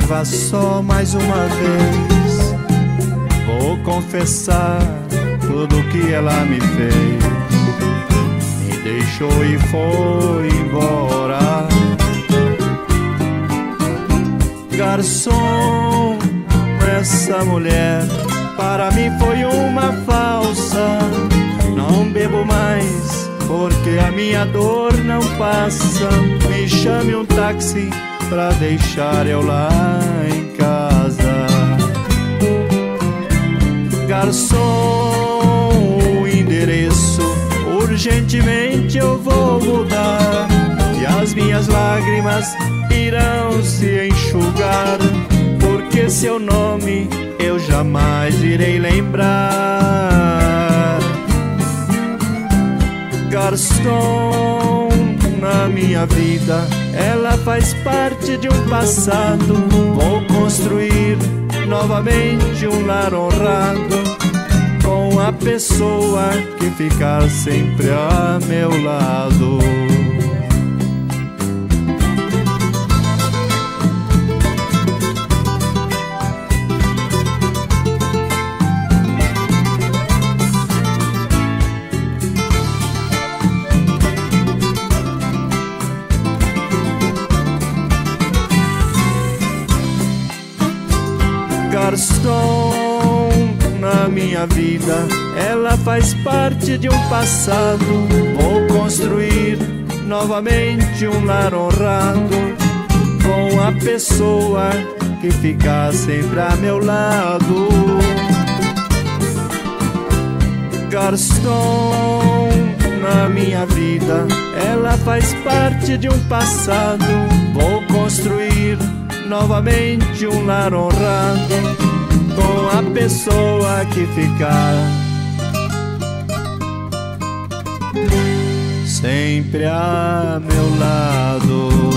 observa só mais uma vez. Vou confessar tudo que ela me fez. Me deixou e foi embora. Garçom, essa mulher para mim foi uma falsa. Não bebo mais porque a minha dor não passa. Me chame um táxi pra deixar eu lá em casa. Garçom, o endereço urgentemente eu vou mudar, e as minhas lágrimas irão se enxugar, porque seu nome eu jamais irei lembrar. Garçom, na minha vida ela faz parte de um passado. Vou construir novamente um lar honrado, com a pessoa que ficar sempre a meu lado. Garçom, na minha vida ela faz parte de um passado. Vou construir novamente um lar honrado, com a pessoa que fica sempre a meu lado. Garçom, na minha vida ela faz parte de um passado. Vou construir novamente um lar honrado, com a pessoa que ficar sempre a meu lado.